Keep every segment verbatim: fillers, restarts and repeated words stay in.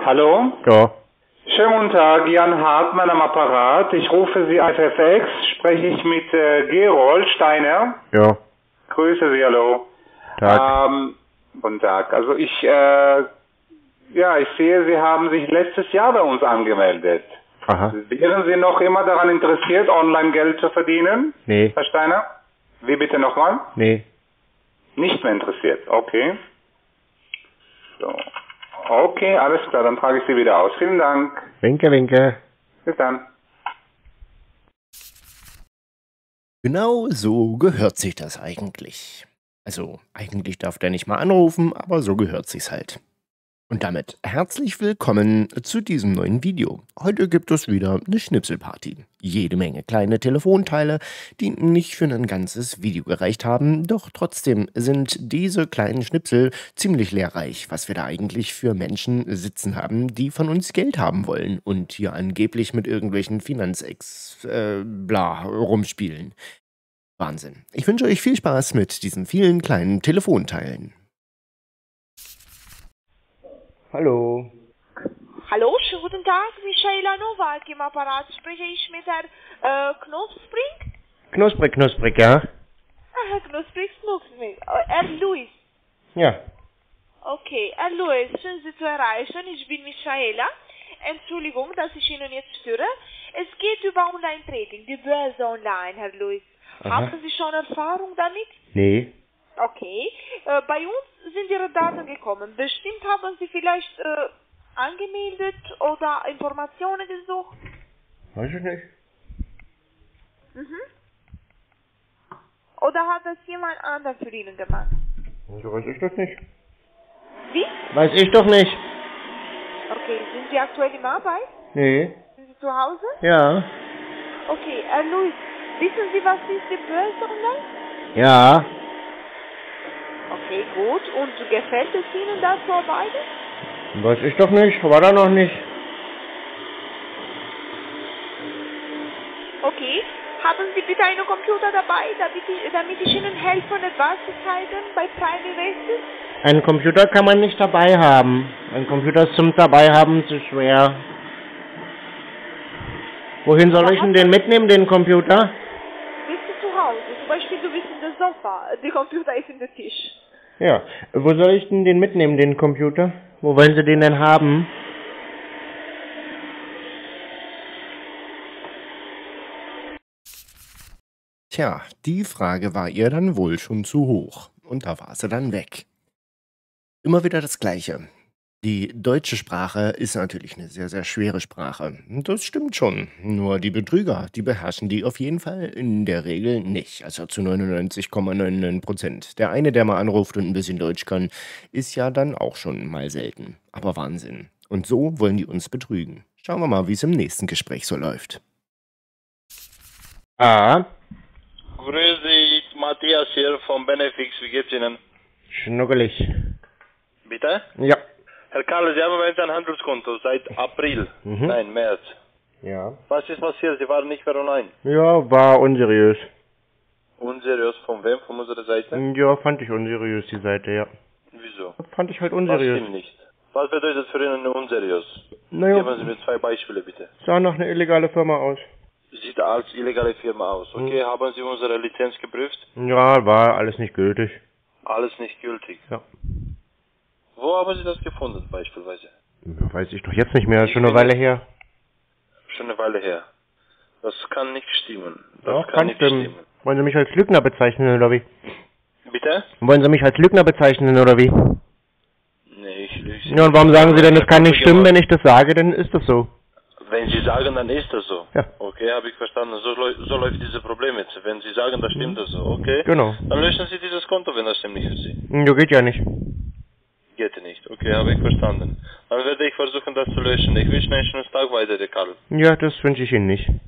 Hallo? Ja. Schönen guten Tag, Jan Hartmann am Apparat. Ich rufe Sie auf F X. Spreche ich mit äh, Gerold Steiner? Ja. Grüße Sie, hallo. Tag. Ähm, guten Tag. Also ich, äh, ja, ich sehe, Sie haben sich letztes Jahr bei uns angemeldet. Aha. Wären Sie noch immer daran interessiert, online Geld zu verdienen? Nee. Herr Steiner? Wie bitte nochmal? Nee. Nicht mehr interessiert, okay. So. Okay, alles klar, dann trage ich Sie wieder aus. Vielen Dank. Winke, winke. Bis dann. Genau so gehört sich das eigentlich. Also, eigentlich darf der nicht mal anrufen, aber so gehört sich's halt. Und damit herzlich willkommen zu diesem neuen Video. Heute gibt es wieder eine Schnipselparty. Jede Menge kleine Telefonteile, die nicht für ein ganzes Video gereicht haben, doch trotzdem sind diese kleinen Schnipsel ziemlich lehrreich, was wir da eigentlich für Menschen sitzen haben, die von uns Geld haben wollen und hier angeblich mit irgendwelchen Finanzex äh, bla rumspielen. Wahnsinn. Ich wünsche euch viel Spaß mit diesen vielen kleinen Telefonteilen. Hallo. Hallo, schönen guten Tag, Michaela Nowak im Apparat. Spreche ich mit Herrn äh, Knusprig? Knusprig, knusprig, ja? Ah, Herr Knusprig, Knusprig. Äh, Herr Luis. Ja. Okay, Herr Luis, schön Sie zu erreichen. Ich bin Michaela. Entschuldigung, dass ich Ihnen jetzt störe. Es geht über Online-Trading, die Börse online, Herr Luis. Aha. Haben Sie schon Erfahrung damit? Nee. Okay. Äh, bei uns sind Ihre Daten gekommen. Bestimmt haben Sie vielleicht äh, angemeldet oder Informationen gesucht. Weiß ich nicht. Mhm. Oder hat das jemand anderes für Ihnen gemacht? So weiß ich das nicht. Wie? Weiß ich doch nicht. Okay, sind Sie aktuell in Arbeit? Nee. Sind Sie zu Hause? Ja. Okay, Herr Luis, wissen Sie, was ist die Börse online? Ja. Okay, gut. Und gefällt es Ihnen da zu arbeiten? Weiß ich doch nicht. War da noch nicht. Okay. Haben Sie bitte einen Computer dabei, damit ich, damit ich Ihnen helfen, etwas zu zeigen bei Prime Investors? Einen Computer kann man nicht dabei haben. Ein Computer zum dabei haben zu schwer. Wohin soll Ja, ich denn den mitnehmen, den Computer? Bist du zu Hause? Zum Beispiel, du bist in der Sofa. Der Computer ist in der Tisch. Ja. Wo soll ich denn den mitnehmen, den Computer? Wo wollen Sie den denn haben? Tja, die Frage war ihr dann wohl schon zu hoch. Und da war sie dann weg. Immer wieder das Gleiche. Die deutsche Sprache ist natürlich eine sehr, sehr schwere Sprache. Das stimmt schon. Nur die Betrüger, die beherrschen die auf jeden Fall in der Regel nicht. Also zu neunundneunzig Komma neunundneunzig Prozent. Der eine, der mal anruft und ein bisschen Deutsch kann, ist ja dann auch schon mal selten. Aber Wahnsinn. Und so wollen die uns betrügen. Schauen wir mal, wie es im nächsten Gespräch so läuft. Ah. Grüß dich, Matthias hier vom Benefix. Wie geht's Ihnen? Schnuckelig. Bitte? Ja. Herr Karl, Sie haben bei uns ein Handelskonto seit April. Mhm. Nein, März. Ja. Was ist passiert? Sie waren nicht mehr online. Ja, war unseriös. Unseriös von wem? Von unserer Seite? Ja, fand ich unseriös, die Seite, ja. Wieso? Fand ich halt Was unseriös. stimmt nicht? Was bedeutet für Ihnen unseriös? Naja, Geben Sie mir zwei Beispiele bitte. sah nach einer illegale Firma aus. Sieht als illegale Firma aus. Okay, Mhm. haben Sie unsere Lizenz geprüft? Ja, war alles nicht gültig. Alles nicht gültig. Ja. Wo haben Sie das gefunden beispielsweise? Weiß ich doch jetzt nicht mehr, Ich schon eine finde- Weile her. Schon eine Weile her. Das kann nicht stimmen. Das Doch, kann kann nicht stimmen. stimmen. Wollen Sie mich als Lügner bezeichnen, oder wie? Bitte? Wollen Sie mich als Lügner bezeichnen, oder wie? Nee, ich lüge Sie Ja, und nicht. warum sagen Sie denn, das Ich kann habe nicht stimmen, gemacht. wenn ich das sage, dann ist das so. Wenn Sie sagen, dann ist das so. Ja. Okay, habe ich verstanden. So, läu- so läuft dieses Problem jetzt. Wenn Sie sagen, das stimmt das so, okay? Genau. Dann löschen Sie dieses Konto, wenn das stimmt nicht für Sie. Ja, geht ja nicht. Geht nicht. Okay, habe ich verstanden. Dann werde ich versuchen, das zu löschen. Ich wünsche Ihnen einen schönen Tag weiter, Herr Karl. Ja, das wünsche ich Ihnen nicht.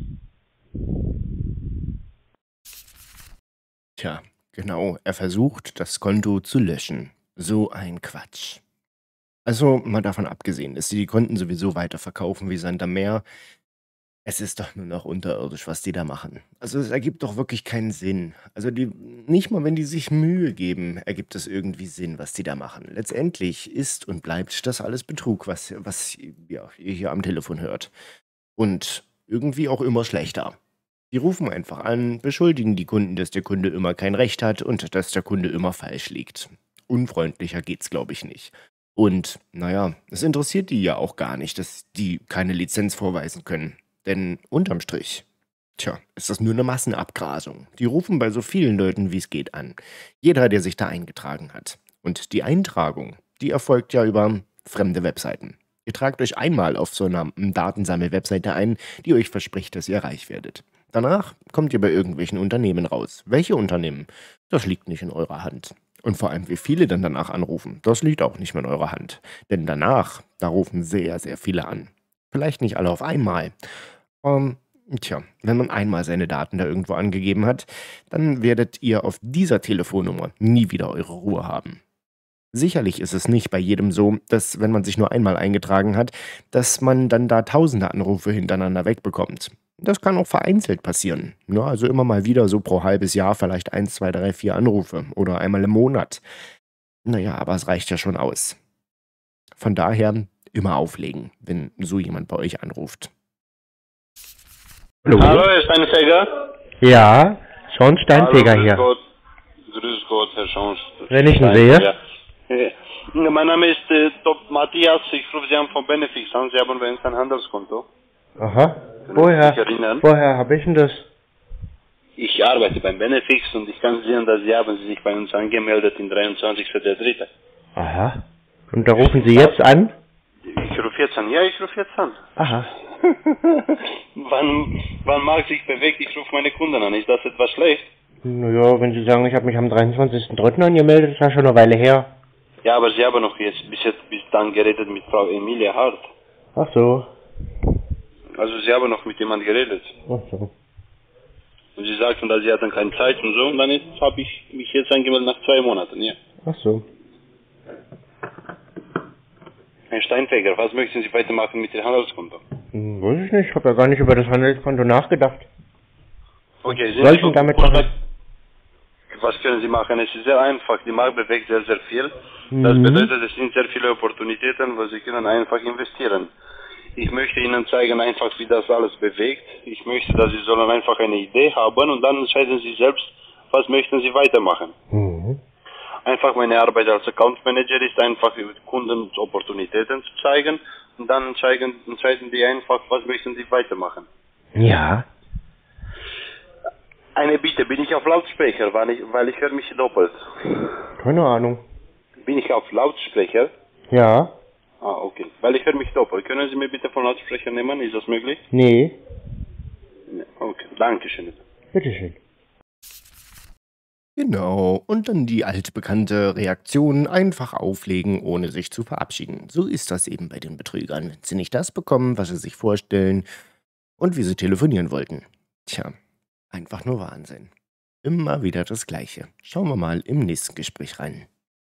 Tja, genau, er versucht, das Konto zu löschen. So ein Quatsch. Also mal davon abgesehen, dass sie die Konten sowieso weiterverkaufen wie Sand am Meer, Es ist doch nur noch unterirdisch, was die da machen. Also es ergibt doch wirklich keinen Sinn. Also die, nicht mal wenn die sich Mühe geben, ergibt es irgendwie Sinn, was die da machen. Letztendlich ist und bleibt das alles Betrug, was, was ja, ihr hier am Telefon hört. Und irgendwie auch immer schlechter. Die rufen einfach an, beschuldigen die Kunden, dass der Kunde immer kein Recht hat und dass der Kunde immer falsch liegt. Unfreundlicher geht's, glaube ich, nicht. Und naja, es interessiert die ja auch gar nicht, dass die keine Lizenz vorweisen können. Denn unterm Strich, tja, ist das nur eine Massenabgrasung. Die rufen bei so vielen Leuten, wie es geht, an. Jeder, der sich da eingetragen hat. Und die Eintragung, die erfolgt ja über fremde Webseiten. Ihr tragt euch einmal auf so einer Datensammel-Webseite ein, die euch verspricht, dass ihr reich werdet. Danach kommt ihr bei irgendwelchen Unternehmen raus. Welche Unternehmen? Das liegt nicht in eurer Hand. Und vor allem, wie viele dann danach anrufen, das liegt auch nicht mehr in eurer Hand. Denn danach, da rufen sehr, sehr viele an. Vielleicht nicht alle auf einmal. Ähm, tja, wenn man einmal seine Daten da irgendwo angegeben hat, dann werdet ihr auf dieser Telefonnummer nie wieder eure Ruhe haben. Sicherlich ist es nicht bei jedem so, dass, wenn man sich nur einmal eingetragen hat, dass man dann da tausende Anrufe hintereinander wegbekommt. Das kann auch vereinzelt passieren. Ja, also immer mal wieder so pro halbes Jahr vielleicht eins, zwei, drei, vier Anrufe oder einmal im Monat. Naja, aber es reicht ja schon aus. Von daher immer auflegen, wenn so jemand bei euch anruft. Hallo? Hallo, Herr Steinfeger. Ja, Sean Steinfeger Hallo, grüß hier. Gott. Grüß Gott, Herr Sean Wenn ich ihn Steinfeger. Äh, Mein Name ist äh, Top Matthias, ich rufe Sie an von Benefix an, Sie haben bei uns ein Handelskonto. Aha. Können Sie Woher? sich erinnern? Woher habe ich denn das? Ich arbeite beim Benefix und ich kann sehen, dass Sie haben sich bei uns angemeldet in dreiundzwanzigsten dritten Aha. Und da rufen Sie jetzt an? Ich rufe jetzt an. Ja, ich rufe jetzt an. Aha. wann, wann Markt sich bewegt, ich rufe meine Kunden an. Ist das etwas schlecht? Naja, wenn Sie sagen, ich habe mich am dreiundzwanzigsten dritten angemeldet, ist ja schon eine Weile her. Ja, aber Sie haben noch jetzt bis jetzt bis dann geredet mit Frau Emilia Hart. Ach so. Also Sie haben noch mit jemand geredet. Ach so. Und Sie sagten, dass Sie hatten keine Zeit und so. Und dann habe ich mich jetzt angemeldet nach zwei Monaten, ja. Ach so. Herr Steinfeger, was möchten Sie weitermachen mit Ihrem Handelskonto? Hm, weiß ich nicht, ich habe ja gar nicht über das Handelskonto nachgedacht. Okay, sind Soll Sie ich denn so damit Vorschlag- machen? Was können Sie machen? Es ist sehr einfach. Die Markt bewegt sehr, sehr viel. Das Mhm. bedeutet, es sind sehr viele Opportunitäten, wo Sie können einfach investieren. Ich möchte Ihnen zeigen einfach, wie das alles bewegt. Ich möchte, dass Sie sollen einfach eine Idee haben und dann entscheiden Sie selbst, was möchten Sie weitermachen. Mhm. Einfach meine Arbeit als Account Manager ist einfach Kunden Opportunitäten zu zeigen und dann entscheiden, entscheiden die einfach, was möchten Sie weitermachen. Ja. Eine Bitte, bin ich auf Lautsprecher, weil ich, weil ich höre mich doppelt. Keine Ahnung. Bin ich auf Lautsprecher? Ja. Ah, okay. Weil ich höre mich doppelt. Können Sie mir bitte von Lautsprecher nehmen? Ist das möglich? Nee. Nee. Okay, danke schön. Bitteschön. Genau, und dann die altbekannte Reaktion, einfach auflegen, ohne sich zu verabschieden. So ist das eben bei den Betrügern, wenn sie nicht das bekommen, was sie sich vorstellen und wie sie telefonieren wollten. Tja, einfach nur Wahnsinn. Immer wieder das Gleiche. Schauen wir mal im nächsten Gespräch rein.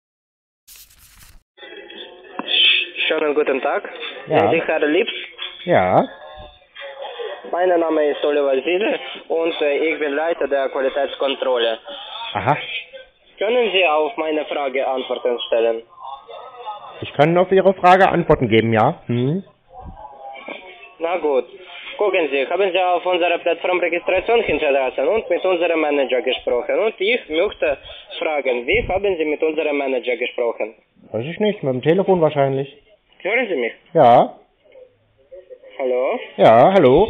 Schönen guten Tag. Ja. Sind Sie Herr Lips? Ja. Mein Name ist Oliver Siedel und äh, ich bin Leiter der Qualitätskontrolle. Aha. Können Sie auf meine Frage Antworten stellen? Ich kann auf Ihre Frage Antworten geben, ja? Hm? Na gut. Gucken Sie, haben Sie auf unserer Plattform Registration hinterlassen und mit unserem Manager gesprochen. Und ich möchte fragen, wie haben Sie mit unserem Manager gesprochen? Weiß ich nicht, mit dem Telefon wahrscheinlich. Hören Sie mich? Ja. Hallo? Ja, hallo.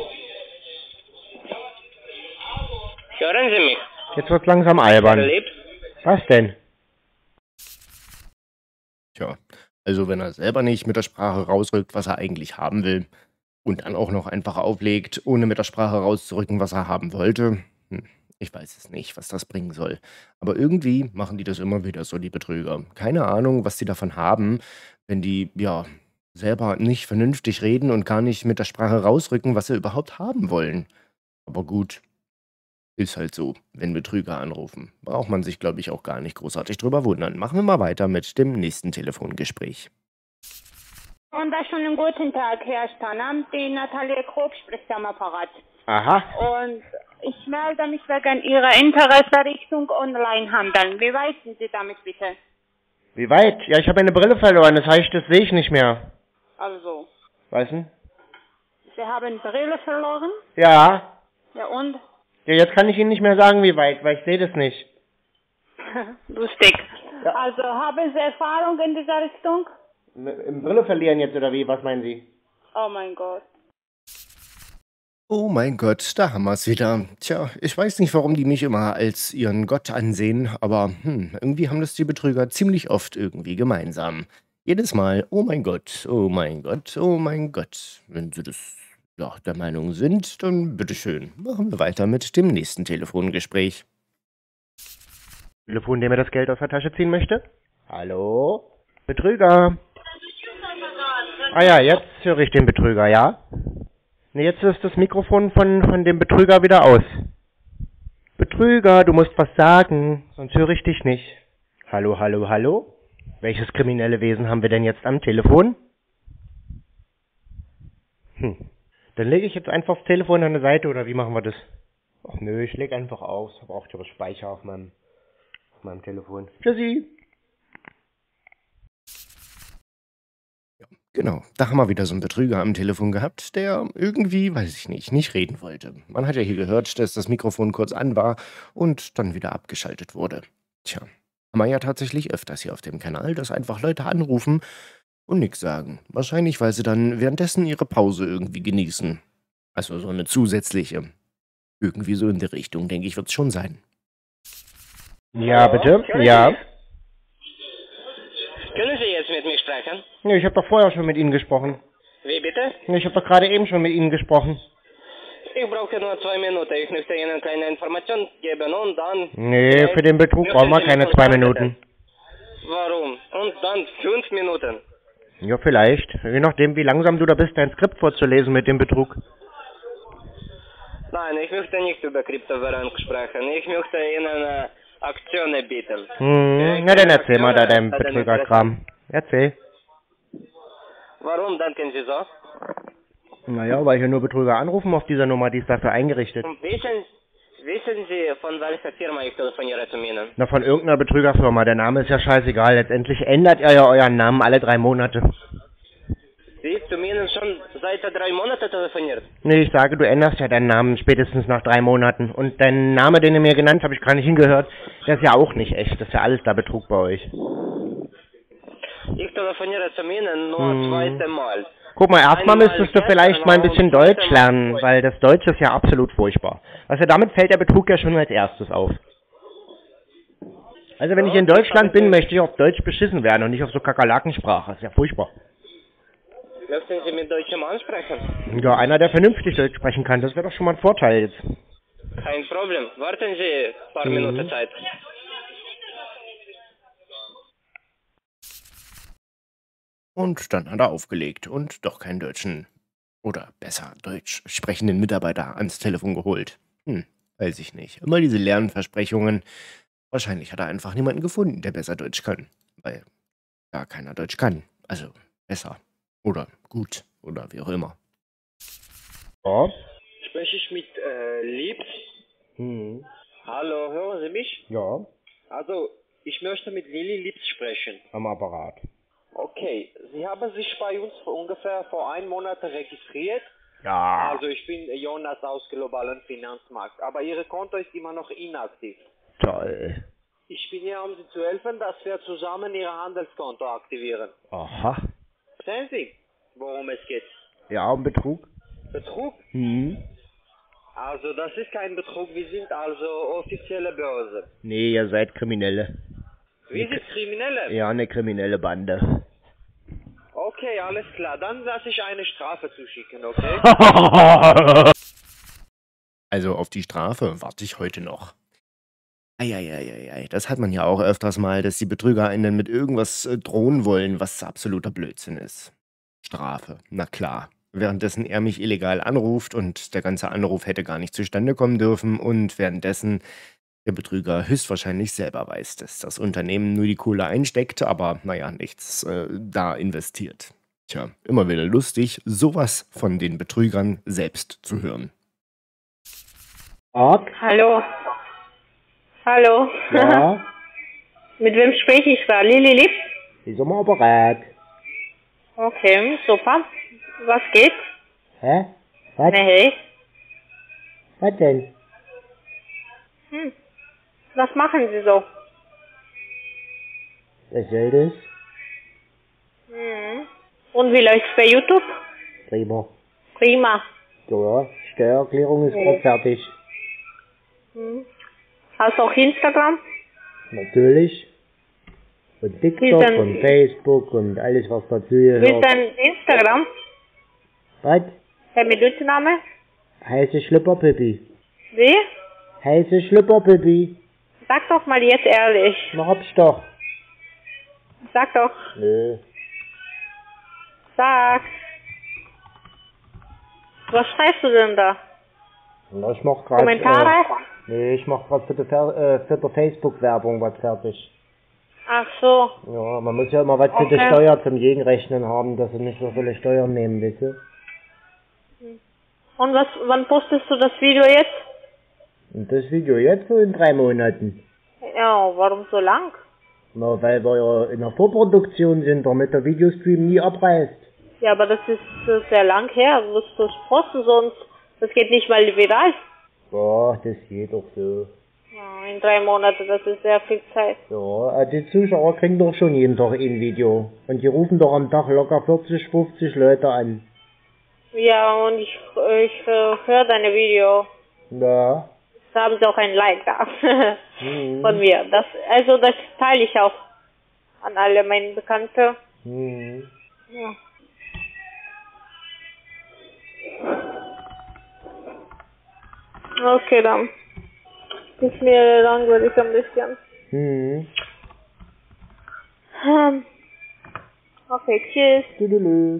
Hören Sie mich? Jetzt wird's langsam Herr albern. Lips? Was denn? Tja, also wenn er selber nicht mit der Sprache rausrückt, was er eigentlich haben will, und dann auch noch einfach auflegt, ohne mit der Sprache rauszurücken, was er haben wollte, hm, ich weiß es nicht, was das bringen soll. Aber irgendwie machen die das immer wieder so, die Betrüger. Keine Ahnung, was die davon haben, wenn die, ja, selber nicht vernünftig reden und gar nicht mit der Sprache rausrücken, was sie überhaupt haben wollen. Aber gut, ist halt so, wenn Betrüger anrufen. Braucht man sich, glaube ich, auch gar nicht großartig drüber wundern. Machen wir mal weiter mit dem nächsten Telefongespräch. Wunderschönen guten Tag, Herr Stannam. Die Natalie Krug spricht am Apparat. Aha. Und ich melde mich wegen Ihrer Interesse Richtung Onlinehandel. Wie weit sind Sie damit bitte? Wie weit? Ja, ich habe meine Brille verloren, das heißt, das sehe ich nicht mehr. Also, Weißt du? Sie haben Brille verloren? Ja. Ja und? Ja, jetzt kann ich Ihnen nicht mehr sagen, wie weit, weil ich sehe das nicht. Lustig. Ja. Also, haben Sie Erfahrung in dieser Richtung? Im Brille verlieren jetzt oder wie? Was meinen Sie? Oh mein Gott. Oh mein Gott, da haben wir es wieder. Tja, ich weiß nicht, warum die mich immer als ihren Gott ansehen, aber hm, irgendwie haben das die Betrüger ziemlich oft irgendwie gemeinsam. Jedes Mal, oh mein Gott, oh mein Gott, oh mein Gott. Wenn sie das ja, der Meinung sind, dann bitteschön. Machen wir weiter mit dem nächsten Telefongespräch. Telefon, der mir das Geld aus der Tasche ziehen möchte? Hallo? Betrüger. Ah ja, jetzt höre ich den Betrüger, ja? Ne, jetzt ist das Mikrofon von, von dem Betrüger wieder aus. Betrüger, du musst was sagen, sonst höre ich dich nicht. Hallo, hallo, hallo? Welches kriminelle Wesen haben wir denn jetzt am Telefon? Hm. Dann lege ich jetzt einfach das Telefon an der Seite, oder wie machen wir das? Ach nö, ich lege einfach aus. Ich habe auch den Speicher auf meinem, auf meinem Telefon. Tschüssi. Genau, da haben wir wieder so einen Betrüger am Telefon gehabt, der irgendwie, weiß ich nicht, nicht reden wollte. Man hat ja hier gehört, dass das Mikrofon kurz an war und dann wieder abgeschaltet wurde. Tja, haben wir ja tatsächlich öfters hier auf dem Kanal, dass einfach Leute anrufen und nichts sagen. Wahrscheinlich, weil sie dann währenddessen ihre Pause irgendwie genießen. Also so eine zusätzliche. Irgendwie so in der Richtung, denke ich, wird es schon sein. Ja, bitte? Ja. Können Sie jetzt mit mir sprechen? Nee, ich habe doch vorher schon mit Ihnen gesprochen. Wie bitte? Nee, ich habe doch gerade eben schon mit Ihnen gesprochen. Ich brauche nur zwei Minuten. Ich möchte Ihnen keine Information geben und dann... Nee, für den Betrug brauchen wir keine zwei Minuten. Warum? Und dann fünf Minuten. Ja, vielleicht. Je nachdem, wie langsam du da bist, dein Skript vorzulesen mit dem Betrug. Nein, ich möchte nicht über Kryptowährung sprechen. Ich möchte Ihnen äh, Aktionen bieten. Hm, na dann erzähl mal da deinen Betrügerkram. Erzähl. Warum denken Sie so? Naja, weil hier nur Betrüger anrufen auf dieser Nummer, die ist dafür eingerichtet. Und wissen, wissen Sie, von welcher Firma ich telefoniere zu Ihnen? Na, von irgendeiner Betrügerfirma. Der Name ist ja scheißegal. Letztendlich ändert ihr ja euren Namen alle drei Monate. Sie zu mir schon seit drei Monaten telefoniert? Nee, ich sage, du änderst ja deinen Namen spätestens nach drei Monaten. Und dein Name, den du mir genannt hast, habe ich gar nicht hingehört. Der ist ja auch nicht echt. Das ist ja alles da Betrug bei euch. Ich telefoniere zu Ihnen nur Hm. zweite Mal. Guck mal, erstmal Einmal müsstest du vielleicht gestern mal ein und bisschen zweite Deutsch Mal lernen, heute. weil das Deutsch ist ja absolut furchtbar. Also damit fällt der Betrug ja schon als erstes auf. Also wenn ich in Deutschland bin, möchte ich auf Deutsch beschissen werden und nicht auf so Kakerlakensprache. Das ist ja furchtbar. Möchten Sie mit deutschem ansprechen? Ja, einer, der vernünftig Deutsch sprechen kann, das wäre doch schon mal ein Vorteil jetzt. Kein Problem. Warten Sie ein paar Mhm. Minuten Zeit. Und dann hat er aufgelegt und doch keinen deutschen, oder besser deutsch sprechenden Mitarbeiter ans Telefon geholt. Hm, weiß ich nicht. Immer diese leeren Versprechungen. Wahrscheinlich hat er einfach niemanden gefunden, der besser Deutsch kann. Weil gar keiner Deutsch kann. Also besser. Oder gut. Oder wie auch immer. Ja. Spreche ich mit äh, Liebs? Hm. Hallo, hören Sie mich? Ja, Also, ich möchte mit Lilly Liebs sprechen. am Apparat. Okay, Sie haben sich bei uns vor ungefähr vor einem Monat registriert. Ja. Also ich bin Jonas aus globalen Finanzmarkt, aber Ihr Konto ist immer noch inaktiv. Toll. Ich bin hier, um Sie zu helfen, dass wir zusammen Ihr Handelskonto aktivieren. Aha. Sehen Sie, worum es geht? Ja, um Betrug? Betrug? Hm. Also das ist kein Betrug, wir sind also offizielle Börse. Nee, ihr seid Kriminelle. Wir sind Kriminelle? Ja, eine kriminelle Bande. Okay, alles klar, dann lasse ich eine Strafe zuschicken, okay? Also auf die Strafe warte ich heute noch. Eieieiei, das hat man ja auch öfters mal, dass die Betrüger einen dann mit irgendwas äh, drohen wollen, was absoluter Blödsinn ist. Strafe, na klar. Währenddessen er mich illegal anruft und der ganze Anruf hätte gar nicht zustande kommen dürfen und währenddessen der Betrüger höchstwahrscheinlich selber weiß, dass das Unternehmen nur die Kohle einsteckt, aber naja, nichts äh, da investiert. Tja, immer wieder lustig, sowas von den Betrügern selbst zu hören. Art? Hallo. Hallo. Ja, Mit wem spreche ich da? Lili Lipp? ist am Apparat. Okay, super. Was geht? Hä? Was? Nee. Was denn? Hm. Was machen Sie so? Was soll das? Hm. Und wie läuft's bei YouTube? Prima. Prima. Ja, Steuererklärung ist gerade fertig. Hm. Hast du auch Instagram? Natürlich. Und Wie TikTok ist denn- und Facebook und alles, was dazu Wie ist gehört. dein Instagram? Was? Dein Benutzername? Heiße Schlüpperpippi. Wie? Heiße Schlüpperpippi. Sag doch mal jetzt ehrlich. Na, hab's doch. Sag doch. Nö. Sag. Was schreibst du denn da? Na, ich mach grad... Kommentare? Äh, nee, ich mach grad für die, Fer- äh, für die Facebook-Werbung was fertig. Ach so. Ja, man muss ja immer was für die Okay. Steuer zum Gegenrechnen haben, dass sie nicht so viele Steuern nehmen, weißt du? Und was, wann postest du das Video jetzt? Und das Video jetzt so in drei Monaten. Ja, warum so lang? Na, weil wir ja in der Vorproduktion sind, damit der Videostream nie abreißt. Ja, aber das ist äh, sehr lang her. Du musst das posten, sonst, das geht nicht mal viral. Ja, das geht doch so. Ja, in drei Monaten, das ist sehr viel Zeit. Ja, äh, die Zuschauer kriegen doch schon jeden Tag ein Video. Und die rufen doch am Tag locker vierzig, fünfzig Leute an. Ja, und ich, ich äh, höre deine Video. Ja. Da haben sie auch ein Like da. Mhm. Von mir. Das, also das teile ich auch an alle meine Bekannte. Mhm. Ja. Okay, dann. Ist mir langweilig ein bisschen. Mhm. Hm. Okay, tschüss. Tüdelü.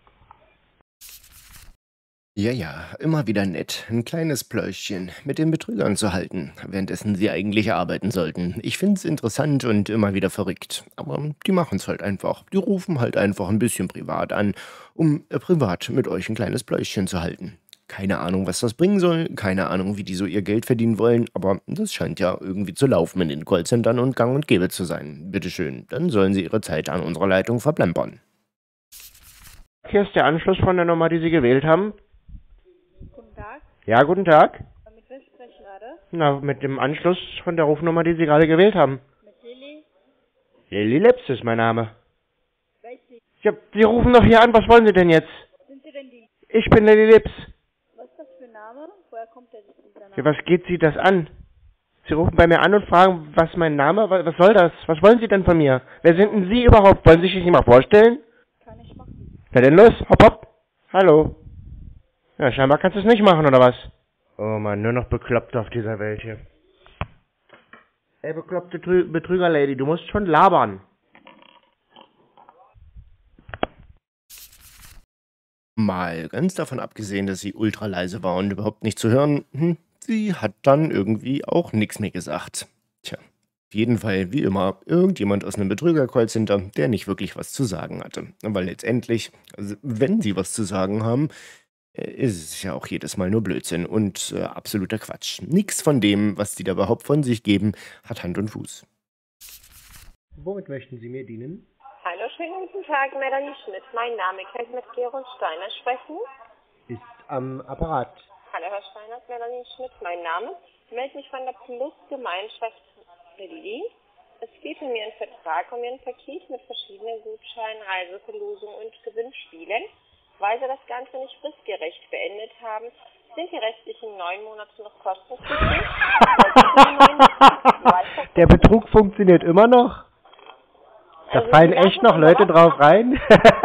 Ja, ja, immer wieder nett, ein kleines Pläuschchen mit den Betrügern zu halten, währenddessen sie eigentlich arbeiten sollten. Ich find's interessant und immer wieder verrückt. Aber die machen's halt einfach. Die rufen halt einfach ein bisschen privat an, um äh, privat mit euch ein kleines Pläuschchen zu halten. Keine Ahnung, was das bringen soll, keine Ahnung, wie die so ihr Geld verdienen wollen, aber das scheint ja irgendwie zu laufen in den Callcentern und gang und gäbe zu sein. Bitteschön, dann sollen sie ihre Zeit an unserer Leitung verplempern. Hier ist der Anschluss von der Nummer, die Sie gewählt haben. Guten Tag, Ja, guten Tag. mit wem spreche ich gerade? Na, mit dem Anschluss von der Rufnummer, die Sie gerade gewählt haben. Mit Lilly? Lilly Lips ist mein Name. Welche Ja, Sie rufen doch hier an, was wollen Sie denn jetzt? sind Sie denn die? Ich bin Lilly Lips. Was ist das für ein Name? Woher kommt denn dieser Name? Ja, was geht Sie das an? Sie rufen bei mir an und fragen, was mein Name, was, was soll das? Was wollen Sie denn von mir? Wer sind denn Sie überhaupt? Wollen Sie sich nicht mal vorstellen? Kann ich machen. Na denn los, hopp hopp. Hallo. Ja, scheinbar kannst du es nicht machen, oder was? Oh Mann, nur noch Bekloppte auf dieser Welt hier. Ey, bekloppte Trü Betrüger-Lady, du musst schon labern. Mal ganz davon abgesehen, dass sie ultra leise war und überhaupt nicht zu hören, hm, sie hat dann irgendwie auch nichts mehr gesagt. Tja, auf jeden Fall, wie immer, irgendjemand aus einem Betrüger-Callcenter, der nicht wirklich was zu sagen hatte. Weil letztendlich, also wenn sie was zu sagen haben, äh, ist es ja auch jedes Mal nur Blödsinn und äh, absoluter Quatsch. Nix von dem, was die da überhaupt von sich geben, hat Hand und Fuß. Womit möchten Sie mir dienen? Hallo, schönen guten Tag, Melanie Schmidt. Mein Name, kann ich mit Gerold Steiner sprechen? Ist am Apparat. Hallo, Herr Steiner, Melanie Schmidt, mein Name. Ich melde mich von der Plus-Gemeinschaft Berlin. Es geht um Ihren Vertrag, um Ihren Paket mit verschiedenen Gutscheinen, Reiseverlosungen und Gewinnspielen. Weil Sie das Ganze nicht fristgerecht beendet haben, sind die restlichen neun Monate noch kostenpflichtig. Der Betrug funktioniert immer noch? Da Also, fallen Sie echt lassen noch Leute überraschen. drauf rein?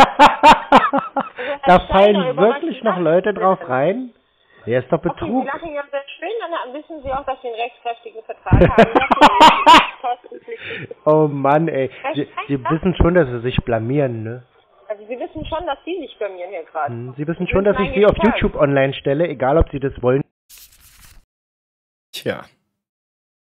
Da Herr Steiner, fallen über wirklich was noch Sie Leute lachen? drauf rein? Der ist doch Okay, Betrug. Sie lachen ja sehr schön, dann wissen Sie auch, dass Sie einen rechtskräftigen Vertrag haben. Das ist kostenpflichtig. Oh Mann, ey. Sie, Herr Sie Steiner? wissen schon, dass Sie sich blamieren, ne? Also Sie wissen schon, dass Sie sich blamieren hier gerade. Hm, Sie wissen Sie schon, dass müssen ich Sie auf eigentlich sagen. YouTube online stelle, egal ob Sie das wollen. Tja,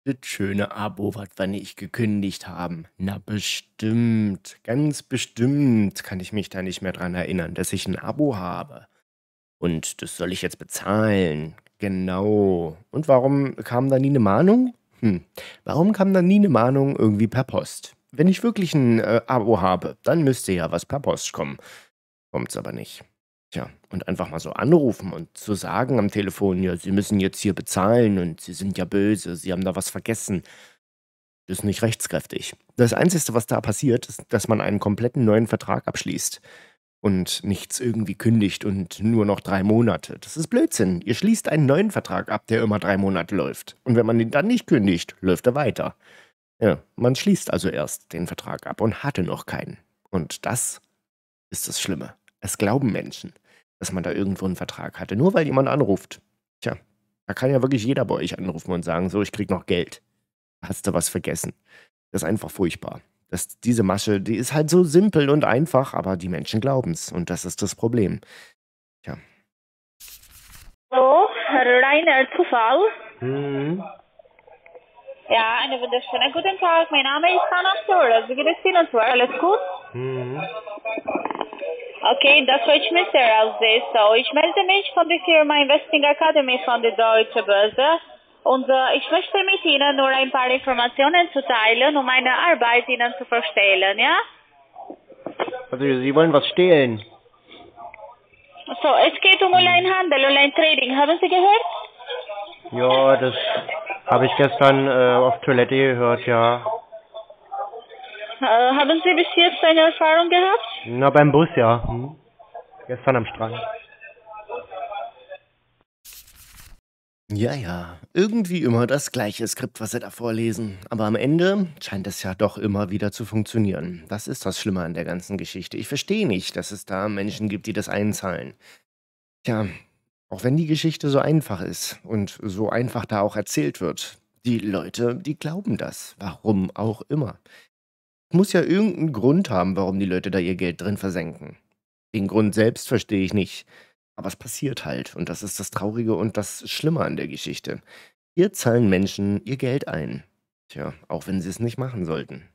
Das schöne Abo, was wir nicht gekündigt haben. Na bestimmt, ganz bestimmt kann ich mich da nicht mehr dran erinnern, dass ich ein Abo habe. Und das soll ich jetzt bezahlen. Genau. Und warum kam da nie eine Mahnung? Hm. Warum kam da nie eine Mahnung irgendwie per Post? Wenn ich wirklich ein äh, Abo habe, dann müsste ja was per Post kommen. Kommt's aber nicht. Tja, und einfach mal so anrufen und zu sagen am Telefon, ja, Sie müssen jetzt hier bezahlen und Sie sind ja böse, Sie haben da was vergessen. Das ist nicht rechtskräftig. Das Einzige, was da passiert, ist, dass man einen kompletten neuen Vertrag abschließt und nichts irgendwie kündigt und nur noch drei Monate. Das ist Blödsinn. Ihr schließt einen neuen Vertrag ab, der immer drei Monate läuft. Und wenn man ihn dann nicht kündigt, läuft er weiter. Ja, man schließt also erst den Vertrag ab und hatte noch keinen. Und das ist das Schlimme. Es glauben Menschen, dass man da irgendwo einen Vertrag hatte, nur weil jemand anruft. Tja, da kann ja wirklich jeder bei euch anrufen und sagen, so, ich krieg noch Geld. Hast du was vergessen? Das ist einfach furchtbar. Das, diese Masche, die ist halt so simpel und einfach, aber die Menschen glauben's und das ist das Problem. Tja. Hallo, Herr Rainer Zufall. Mhm. Ja, einen wunderschönen guten Tag. Mein Name ist Hannah Torres. Wie geht es Ihnen so? Alles gut? Mhm. Okay, das freut mich sehr aus das. So, ich melde mich von der Firma Investing Academy von der Deutsche Börse. Und äh, ich möchte mit Ihnen nur ein paar Informationen zu teilen, um meine Arbeit Ihnen zu verstehen, ja? Also Sie wollen was stehlen? So, es geht um Onlinehandel, Online-Trading. Haben Sie gehört? Ja, das habe ich gestern äh, auf Toilette gehört, ja. Äh, haben Sie bis jetzt eine Erfahrung gehabt? Na, beim Bus, ja. Hm. Gestern am Strand. Ja, ja, irgendwie immer das gleiche Skript, was sie da vorlesen. Aber am Ende scheint es ja doch immer wieder zu funktionieren. Das ist das Schlimme an der ganzen Geschichte. Ich verstehe nicht, dass es da Menschen gibt, die das einzahlen. Tja, auch wenn die Geschichte so einfach ist und so einfach da auch erzählt wird, die Leute, die glauben das. Warum auch immer. Es muss ja irgendeinen Grund haben, warum die Leute da ihr Geld drin versenken. Den Grund selbst verstehe ich nicht. Aber es passiert halt. Und das ist das Traurige und das Schlimme an der Geschichte. Hier zahlen Menschen ihr Geld ein. Tja, auch wenn sie es nicht machen sollten.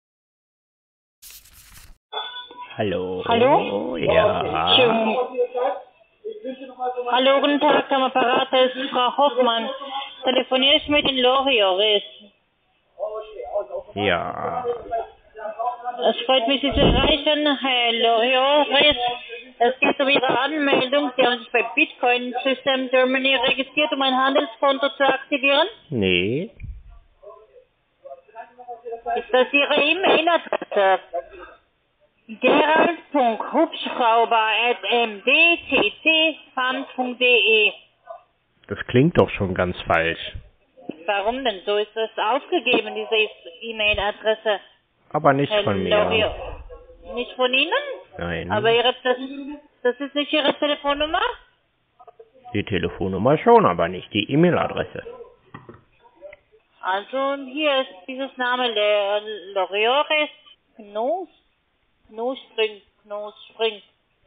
Hallo. Hallo? Ja. Schön. Hallo, guten Tag, am Apparat ist Frau Hoffmann. Telefoniere ich mit den Loriores. Ja. Es freut mich, Sie zu erreichen, Herr Loriores. Es geht um Ihre Anmeldung. Sie haben sich bei Bitcoin System Germany registriert, um ein Handelskonto zu aktivieren. Nee. Ist das Ihre E-Mail-Adresse? gerald punkt hubschrauber at m d t c fund punkt d e. Das klingt doch schon ganz falsch. Warum denn? So ist es aufgegeben, diese E-Mail-Adresse. Aber nicht Herr von mir. Lorio. Nicht von Ihnen? Nein. Aber Ihre, das, das ist nicht Ihre Telefonnummer? Die Telefonnummer schon, aber nicht die E-Mail-Adresse. Also hier ist dieses Name der Loriores Knoß. Knospring. Knospring.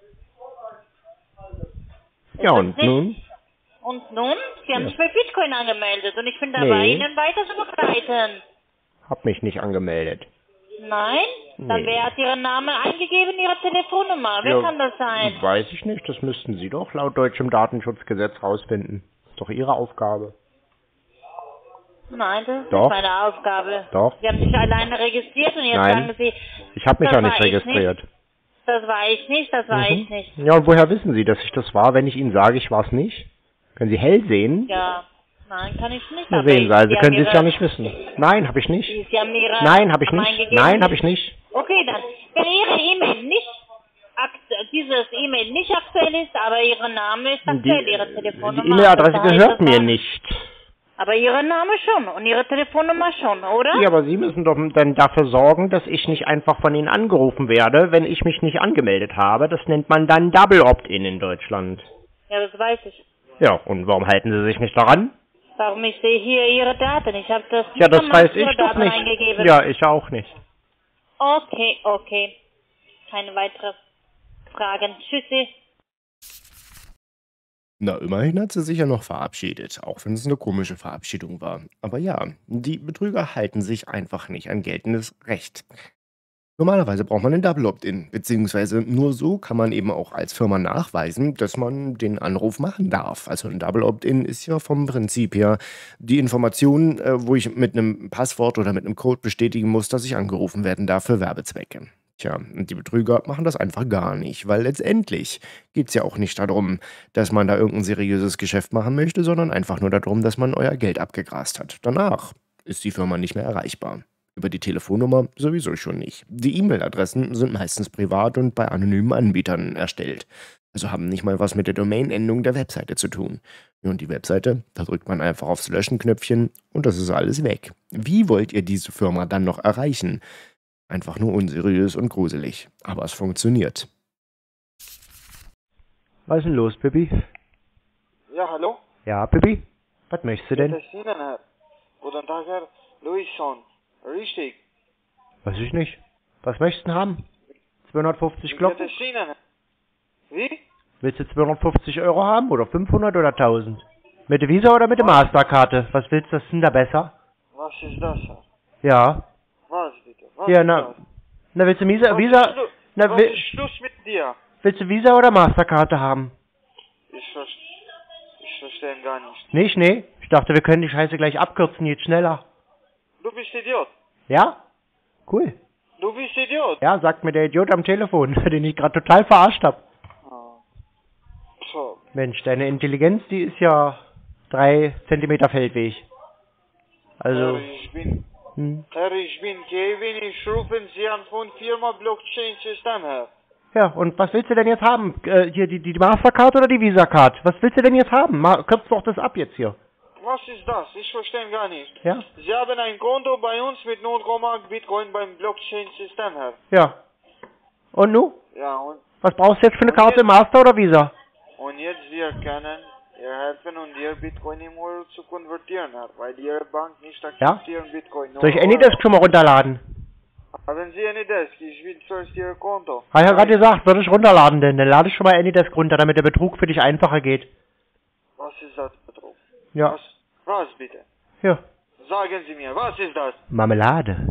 Ja, und nun? Und nun? Sie haben Ja. sich bei Bitcoin angemeldet und ich bin dabei, Nee. Ihnen weiter zu begleiten. Hab mich nicht angemeldet. Nein? Dann Nee. wer hat Ihren Namen eingegeben, Ihre Telefonnummer? Wer Ja, kann das sein? Weiß ich nicht, das müssten Sie doch laut deutschem Datenschutzgesetz rausfinden. Ist doch Ihre Aufgabe. Nein, das ist Doch. nicht meine Aufgabe. Doch. Sie haben sich alleine registriert und jetzt Nein. sagen Sie... Ich habe mich das auch nicht war ich registriert. Nicht. Das war ich nicht, das war Mhm. ich nicht. Ja, und woher wissen Sie, dass ich das war, wenn ich Ihnen sage, ich war es nicht? Können Sie hell sehen? Ja, nein, kann ich nicht. Na, aber sehen Sie, also Sie können Sie haben es ja Ihre- nicht wissen. Nein, habe ich nicht. Sie, Sie haben Ihre Nein, habe ich Namen nicht. eingegeben. Nein, habe ich nicht. Okay, dann. Wenn Ihre E-Mail nicht, akt- dieses E-Mail nicht aktuell ist, aber Ihr Name ist aktuell, Die, Ihre Telefonnummer. die E-Mail-Adresse das heißt, gehört das mir war- nicht. Aber Ihr Name schon und Ihre Telefonnummer schon, oder? Ja, aber Sie müssen doch dann dafür sorgen, dass ich nicht einfach von Ihnen angerufen werde, wenn ich mich nicht angemeldet habe. Das nennt man dann Double Opt-in in Deutschland. Ja, das weiß ich. Ja, und warum halten Sie sich nicht daran? Warum? Ich sehe hier Ihre Daten. Ich habe das Ja, das damals weiß Ihre ich doch Daten nicht. eingegeben. Ja, ich auch nicht. Okay, okay. Keine weitere Fragen. Tschüssi. Na, immerhin hat sie sich ja noch verabschiedet, auch wenn es eine komische Verabschiedung war. Aber ja, die Betrüger halten sich einfach nicht an geltendes Recht. Normalerweise braucht man ein Double Opt-in, beziehungsweise nur so kann man eben auch als Firma nachweisen, dass man den Anruf machen darf. Also ein Double Opt-in ist ja vom Prinzip her die Information, äh, wo ich mit einem Passwort oder mit einem Code bestätigen muss, dass ich angerufen werden darf für Werbezwecke. Tja, und die Betrüger machen das einfach gar nicht, weil letztendlich geht es ja auch nicht darum, dass man da irgendein seriöses Geschäft machen möchte, sondern einfach nur darum, dass man euer Geld abgegrast hat. Danach ist die Firma nicht mehr erreichbar. Über die Telefonnummer sowieso schon nicht. Die E-Mail-Adressen sind meistens privat und bei anonymen Anbietern erstellt. Also haben nicht mal was mit der Domain-Endung der Webseite zu tun. Und die Webseite, da drückt man einfach aufs Löschen-Knöpfchen und das ist alles weg. Wie wollt ihr diese Firma dann noch erreichen? Einfach nur unseriös und gruselig. Aber es funktioniert. Was ist denn los, Pippi? Ja, hallo? Ja, Pippi? Was möchtest du denn? Das ist Ihnen, Herr. Guten Tag, Herr Luison. Richtig. Weiß ich nicht. Was möchtest du denn haben? zweihundertfünfzig Wie Glocken? geht es Ihnen, Herr? Wie? Willst du zweihundertfünfzig Euro haben oder fünfhundert oder tausend? Mit der Visa oder mit der Masterkarte? Was willst du, das sind da besser? Was ist das, Herr? Ja. Was bitte? Was Ja, ist na, das? na willst du Visa, Was Visa, ist Schlu- na, Was will, ist Schluss mit dir? willst du Visa oder Masterkarte haben? Ich, ver ich verstehe gar nicht. Nicht, nee. Ich dachte, wir können die Scheiße gleich abkürzen, jetzt schneller. Du bist Idiot. Ja? Cool. Du bist Idiot. Ja, sagt mir der Idiot am Telefon, den ich gerade total verarscht hab. Oh. So. Mensch, deine Intelligenz, die ist ja drei Zentimeter Feldweg. Also, Herr, ich bin, hm. Herr, ich bin Kevin. Ich rufe Sie an von Firma Blockchain System, Herr. Ja, und was willst du denn jetzt haben? Äh, hier die, die Mastercard oder die Visa-Card? Was willst du denn jetzt haben? Ma kürz doch das ab jetzt hier. Was ist das? Ich verstehe gar nicht. Ja? Sie haben ein Konto bei uns mit null Komma acht Bitcoin beim Blockchain-System, Herr. Ja. Und nu? Ja, und, Was brauchst du jetzt für eine Und Karte, jetzt- Master oder Visa? und jetzt wir können ihr helfen und ihr Bitcoin in Euro zu konvertieren, Herr, weil Ihre Bank nicht akzeptieren Bitcoin. nur Soll ich Euro. Anydesk schon mal runterladen? Haben Sie Anydesk? Ich will zuerst Ihr Konto. Habe ich ja gerade gesagt, soll ich runterladen denn? Dann lade ich schon mal Anydesk runter, damit der Betrug für dich einfacher geht. Was ist das, Betrug? Ja. Was? Was bitte? Ja. Sagen Sie mir, was ist das? Marmelade.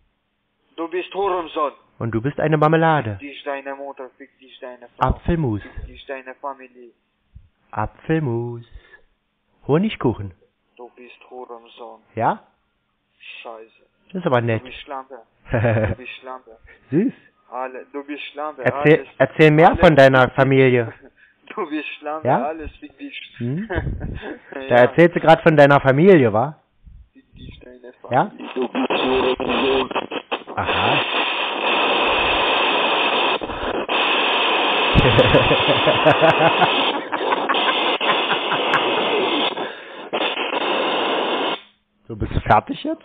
Du bist Hurensohn. Und du bist eine Marmelade. Fick dich deine Mutter, fick dich deine Frau. Apfelmus. Fick dich deine Familie. Apfelmus. Honigkuchen. Du bist Hurensohn. Ja? Scheiße. Das ist aber Du nett. bist Schlampe. Du bist Schlampe. Süß. Alle, du bist Schlampe. Erzähl, alles. erzähl mehr alles von deiner fick dich. Familie. Du bist Schlampe, Ja? alles fick dich. Hm? Ja, Da erzählst du gerade von deiner Familie, wa? fick dich deine Ja? Familie. Du bist Hurensohn. Aha. So, bist du fertig jetzt?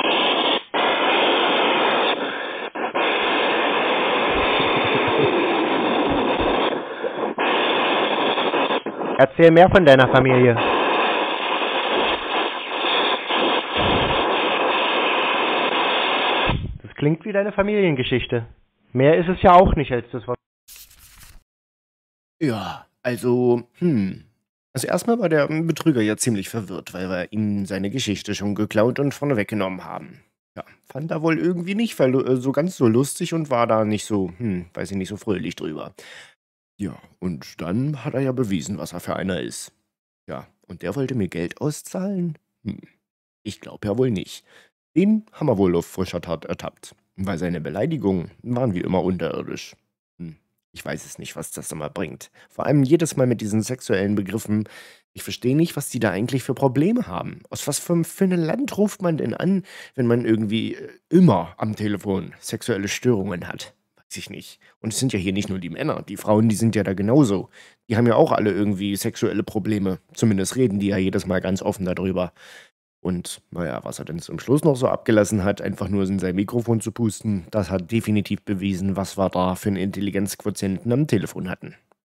Erzähl mehr von deiner Familie. Das klingt wie deine Familiengeschichte. Mehr ist es ja auch nicht als das, was... Ja, also, hm. Also erstmal war der Betrüger ja ziemlich verwirrt, weil wir ihm seine Geschichte schon geklaut und vorne weggenommen haben. Ja, fand er wohl irgendwie nicht verlu- so ganz so lustig und war da nicht so, hm, weiß ich nicht, so fröhlich drüber. Ja, und dann hat er ja bewiesen, was er für einer ist. Ja, und der wollte mir Geld auszahlen? Hm, ich glaube ja wohl nicht. Den haben wir wohl auf frischer Tat ertappt, weil seine Beleidigungen waren wie immer unterirdisch. Hm. Ich weiß es nicht, was das immer bringt. Vor allem jedes Mal mit diesen sexuellen Begriffen. Ich verstehe nicht, was die da eigentlich für Probleme haben. Aus was für, für einem Land ruft man denn an, wenn man irgendwie äh, immer am Telefon sexuelle Störungen hat? Weiß ich nicht. Und es sind ja hier nicht nur die Männer. Die Frauen, die sind ja da genauso. Die haben ja auch alle irgendwie sexuelle Probleme. Zumindest reden die ja jedes Mal ganz offen darüber. Und naja, was er denn zum Schluss noch so abgelassen hat, einfach nur in sein Mikrofon zu pusten, das hat definitiv bewiesen, was wir da für einen Intelligenzquotienten am Telefon hatten.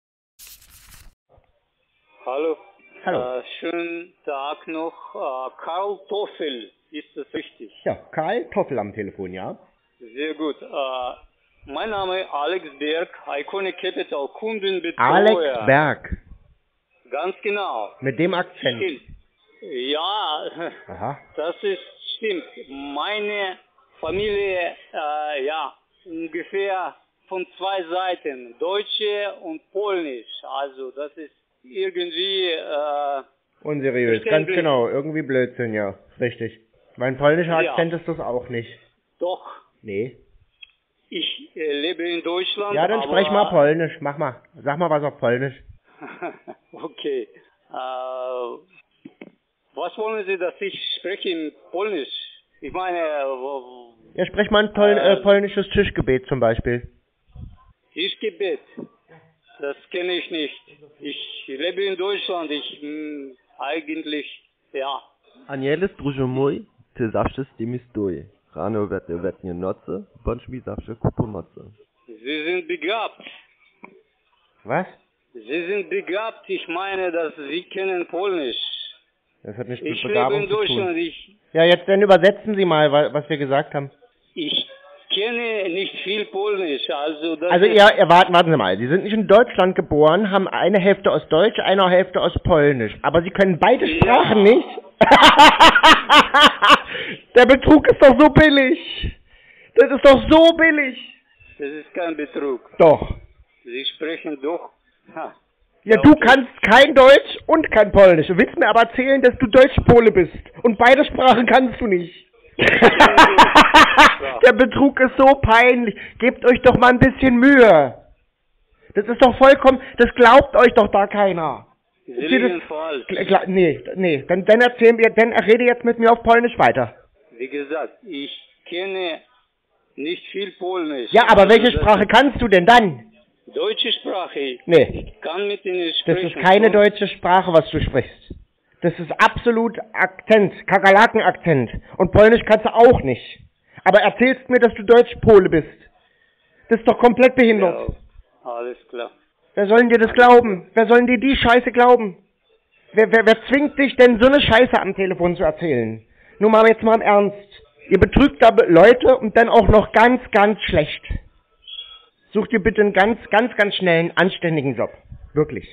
Hallo. Hallo. Äh, schönen Tag noch. Äh, Karl Toffel, ist das richtig? Ja, Karl Toffel am Telefon, ja? Sehr gut. Äh, mein Name ist Alex Berg, Iconic Capital, Kundenbetreuer. Alex Berg. ganz genau. Mit dem Akzent. Stimmt. Ja, Aha. das ist stimmt. Meine Familie, äh, ja, ungefähr von zwei Seiten, Deutsche und Polnisch. Also das ist irgendwie äh, Unseriös, ganz genau. Irgendwie Blödsinn, ja. Richtig. Mein polnischer Ja. Akzent ist das auch nicht. Doch, Nee. ich äh, lebe in Deutschland. Ja, dann aber, sprech mal Polnisch. Mach mal. Sag mal was auf Polnisch. Okay. Äh, was wollen Sie, dass ich spreche in Polnisch? Ich meine, äh, Ja, sprech mal ein Pol äh, polnisches Tischgebet zum Beispiel. Tischgebet. Das kenne ich nicht. Ich lebe in Deutschland. Ich mh, eigentlich, ja. Aniele druže môj, ty zawsze z tymi stoi. Rano vetne vetnie noce, bądź mi zawsze ku pomocy. Sie sind begabt. Was? Sie sind begabt. Ich meine, dass Sie kennen Polnisch. Das hat nichts mit Ich lebe Begabung in zu Deutschland. tun. Ich, Ja, jetzt dann übersetzen Sie mal, wa- was wir gesagt haben. ich kenne nicht viel Polnisch. Also, das Also ist, ihr, ihr warten, warten Sie mal. Sie sind nicht in Deutschland geboren, haben eine Hälfte aus Deutsch, eine Hälfte aus Polnisch. Aber Sie können beide Sprachen nicht. Der Betrug ist doch so billig. Das ist doch so billig. das ist kein Betrug. Doch. Sie sprechen doch. Ha. Ja, du kannst kein Deutsch und kein Polnisch. Du willst mir aber erzählen, dass du Deutsch-Pole bist. Und beide Sprachen kannst du nicht. Der Betrug ist so peinlich. Gebt euch doch mal ein bisschen Mühe. Das ist doch vollkommen, das glaubt euch doch da keiner. Sie Ist dir liegen das- falsch. Gla- gla- Nee, nee, dann, dann erzähl mir, dann rede jetzt mit mir auf Polnisch weiter. Wie gesagt, ich kenne nicht viel Polnisch. Ja, aber welche das Sprache kannst du denn dann? ist Deutsche Sprache. Nee, Ich kann mit Ihnen das sprechen. ist keine Und deutsche Sprache, was du sprichst. Das ist absolut Akzent, Kakerlaken-Akzent. Und Polnisch kannst du auch nicht. Aber erzählst mir, dass du Deutsch-Pole bist. Das ist doch komplett behindert. Ja, alles klar. Wer soll denn dir das glauben? Wer soll denn dir die Scheiße glauben? Wer, wer, wer zwingt dich denn, so eine Scheiße am Telefon zu erzählen? Nur mal jetzt mal im Ernst. Ihr betrügt da Be- Leute und dann auch noch ganz, ganz schlecht. Such dir bitte einen ganz, ganz, ganz schnellen, anständigen Job. Wirklich.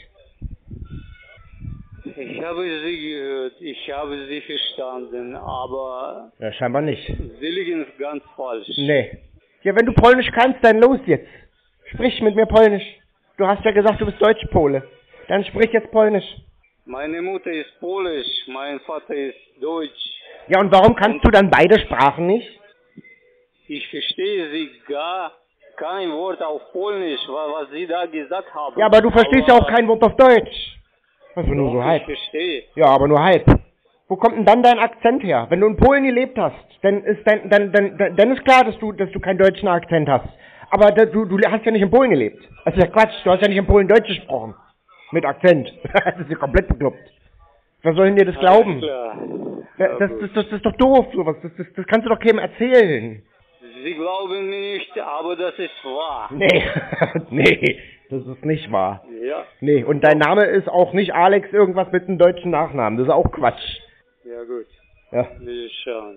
Ich habe Sie gehört, ich habe Sie verstanden, aber Ja, scheinbar nicht. Sie liegen ganz falsch. Nee. Ja, wenn du Polnisch kannst, dann los jetzt. Sprich mit mir Polnisch. Du hast ja gesagt, du bist Deutsch-Pole. Dann sprich jetzt Polnisch. Meine Mutter ist Polisch, mein Vater ist Deutsch. Ja, und warum kannst du dann beide Sprachen nicht? Ich verstehe Sie gar kein Wort auf Polnisch, wa- was Sie da gesagt haben. Ja, aber du verstehst ja auch kein Wort auf Deutsch. Also nur so Doch, halb. Ich verstehe. Ja, aber nur halb. Wo kommt denn dann dein Akzent her? Wenn du in Polen gelebt hast, dann ist dein, dann, dann, dann, dann ist klar, dass du, dass du keinen deutschen Akzent hast. Aber da, du, du hast ja nicht in Polen gelebt. Das ist ja Quatsch. Du hast ja nicht in Polen Deutsch gesprochen. Mit Akzent. Das ist ja komplett bekloppt. Wer soll denn dir das glauben? Alles klar. Wer- Das, das, das, das ist doch doof, sowas. Das, das, das kannst du doch keinem erzählen. Sie glauben mir nicht, aber das ist wahr. Nee, nee, das ist nicht wahr. Ja, Nee, und dein Name ist auch nicht Alex irgendwas mit einem deutschen Nachnamen. Das ist auch Quatsch. ja gut. Ja. Wir schauen.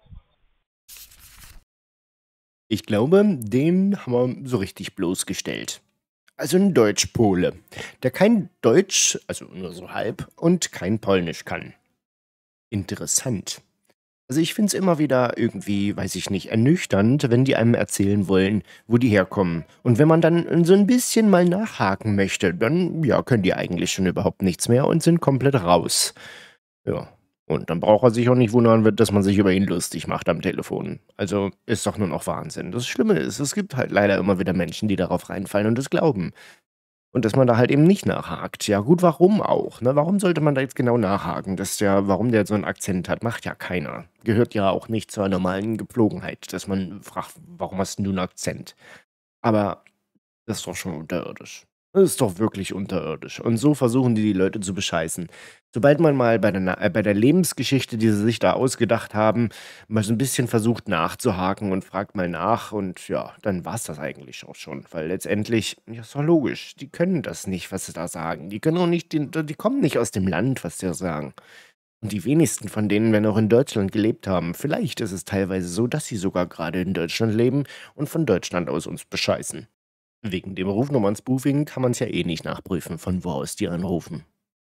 Ich glaube, den haben wir so richtig bloßgestellt. Also ein Deutsch-Pole, der kein Deutsch, also nur so halb, und kein Polnisch kann. Interessant. Also ich finde es immer wieder irgendwie, weiß ich nicht, ernüchternd, wenn die einem erzählen wollen, wo die herkommen. Und wenn man dann so ein bisschen mal nachhaken möchte, dann ja, können die eigentlich schon überhaupt nichts mehr und sind komplett raus. Ja. Und dann braucht er sich auch nicht wundern, dass man sich über ihn lustig macht am Telefon. Also ist doch nur noch Wahnsinn. Das Schlimme ist, es gibt halt leider immer wieder Menschen, die darauf reinfallen und das glauben. Und dass man da halt eben nicht nachhakt. Ja gut, warum auch? Ne? Warum sollte man da jetzt genau nachhaken? Dass der, warum der so einen Akzent hat, macht ja keiner. Gehört ja auch nicht zur normalen Gepflogenheit, dass man fragt, warum hast denn du einen Akzent? Aber das ist doch schon unterirdisch. Das ist doch wirklich unterirdisch. Und so versuchen die die Leute zu bescheißen. Sobald man mal bei der, Na- äh, bei der Lebensgeschichte, die sie sich da ausgedacht haben, mal so ein bisschen versucht nachzuhaken und fragt mal nach und ja, dann war es das eigentlich auch schon. Weil letztendlich, ja, ist doch logisch, die können das nicht, was sie da sagen. Die können auch nicht, die, die kommen nicht aus dem Land, was die da sagen. Und die wenigsten von denen werden auch in Deutschland gelebt haben. Vielleicht ist es teilweise so, dass sie sogar gerade in Deutschland leben und von Deutschland aus uns bescheißen. Wegen dem Rufnummern-Spoofing kann man es ja eh nicht nachprüfen, von wo aus die anrufen.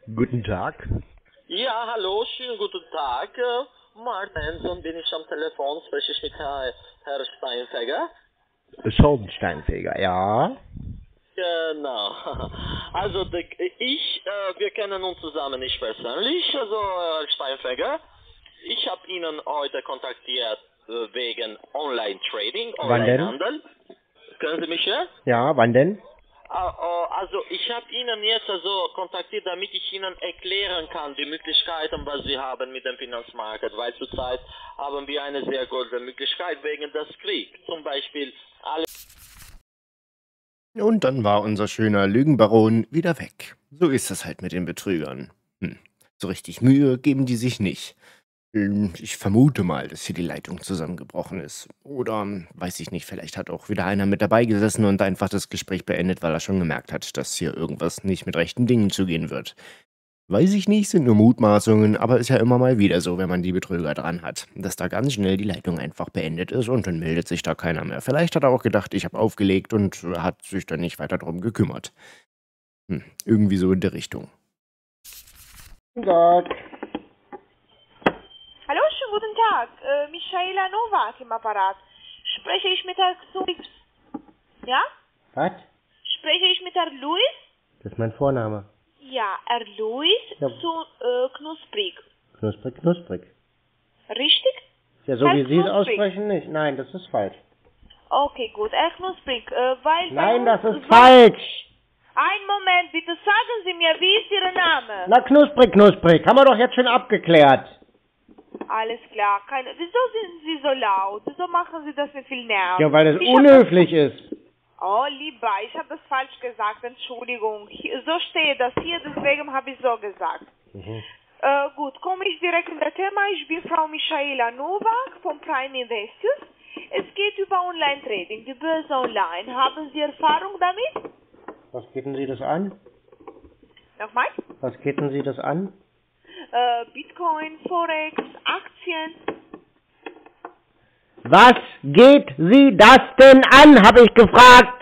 Guten Tag. Ja, hallo, schönen guten Tag. Äh, Martenson bin ich am Telefon, spreche ich mit Herr, Herr Steinfeger? Schornsteinfeger, ja. Genau. Also ich, äh, wir kennen uns zusammen nicht persönlich, also Herr Steinfeger. Ich habe Ihnen heute kontaktiert äh, wegen Online-Trading, Online-Handel. Können Sie mich hören? Ja, wann denn? Also ich habe Ihnen jetzt also kontaktiert, damit ich Ihnen erklären kann, die Möglichkeiten, was Sie haben mit dem Finanzmarkt, weil zurzeit haben wir eine sehr große Möglichkeit wegen des Kriegs. Zum Beispiel alle... Und dann war unser schöner Lügenbaron wieder weg. So ist das halt mit den Betrügern. Hm. So richtig Mühe geben die sich nicht. Ich vermute mal, dass hier die Leitung zusammengebrochen ist. Oder, weiß ich nicht, vielleicht hat auch wieder einer mit dabei gesessen und einfach das Gespräch beendet, weil er schon gemerkt hat, dass hier irgendwas nicht mit rechten Dingen zugehen wird. Weiß ich nicht, sind nur Mutmaßungen, aber ist ja immer mal wieder so, wenn man die Betrüger dran hat, dass da ganz schnell die Leitung einfach beendet ist und dann meldet sich da keiner mehr. Vielleicht hat er auch gedacht, ich habe aufgelegt und hat sich dann nicht weiter drum gekümmert. Hm, irgendwie so in der Richtung. Gott. Hallo, schönen guten Tag. Äh, Michaela Nowak im Apparat. Spreche ich mit Herrn Luis? Ja? Was? Spreche ich mit Herrn Luis? Das ist mein Vorname. Ja, Herr Luis Ja. zu äh, Knusprig. Knusprig, knusprig. Richtig? Ja, so Herr wie Sie es Knusprig. aussprechen, nicht. Nein, das ist falsch. Okay, gut. Herr Knusprig, äh, weil... Nein, bei das uns- ist falsch. Ein Moment, bitte sagen Sie mir, wie ist Ihr Name? Na, knusprig, knusprig. Haben wir doch jetzt schon abgeklärt. Alles klar. Keine, wieso sind Sie so laut? Wieso machen Sie das mit viel Nerv? Ja, weil es Ich hab unhöflich ist. Das, oh, lieber, ich habe das falsch gesagt. Entschuldigung. Hier, so steht das hier, deswegen habe ich so gesagt. Mhm. Äh, gut, komme ich direkt in das Thema. Ich bin Frau Michaela Nowak von Prime Investors. Es geht über Online-Trading, die Börse online. Haben Sie Erfahrung damit? Was geht denn Sie das an? Nochmal? Was geht denn Sie das an? Äh, Bitcoin, Forex, Aktien. Was geht Sie das denn an, habe ich gefragt.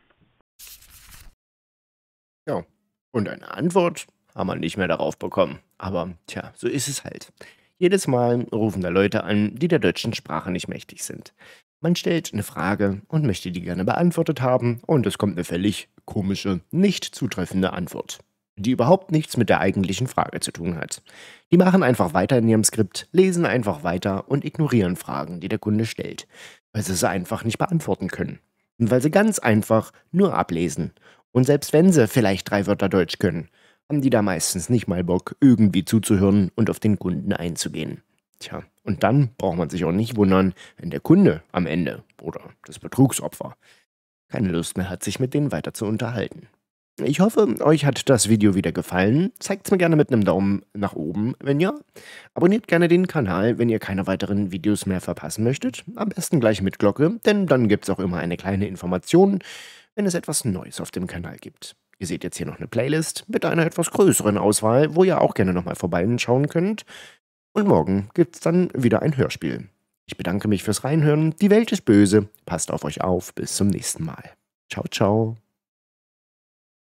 Ja, und eine Antwort haben wir nicht mehr darauf bekommen. Aber tja, so ist es halt. Jedes Mal rufen da Leute an, die der deutschen Sprache nicht mächtig sind. Man stellt eine Frage und möchte die gerne beantwortet haben und es kommt eine völlig komische, nicht zutreffende Antwort, die überhaupt nichts mit der eigentlichen Frage zu tun hat. Die machen einfach weiter in ihrem Skript, lesen einfach weiter und ignorieren Fragen, die der Kunde stellt, weil sie sie einfach nicht beantworten können. Und weil sie ganz einfach nur ablesen. Und selbst wenn sie vielleicht drei Wörter Deutsch können, haben die da meistens nicht mal Bock, irgendwie zuzuhören und auf den Kunden einzugehen. Tja, und dann braucht man sich auch nicht wundern, wenn der Kunde am Ende oder das Betrugsopfer keine Lust mehr hat, sich mit denen weiter zu unterhalten. Ich hoffe, euch hat das Video wieder gefallen. Zeigt es mir gerne mit einem Daumen nach oben, wenn ja. Abonniert gerne den Kanal, wenn ihr keine weiteren Videos mehr verpassen möchtet. Am besten gleich mit Glocke, denn dann gibt es auch immer eine kleine Information, wenn es etwas Neues auf dem Kanal gibt. Ihr seht jetzt hier noch eine Playlist mit einer etwas größeren Auswahl, wo ihr auch gerne nochmal vorbeischauen könnt. Und morgen gibt's dann wieder ein Hörspiel. Ich bedanke mich fürs Reinhören. Die Welt ist böse. Passt auf euch auf. Bis zum nächsten Mal. Ciao, ciao.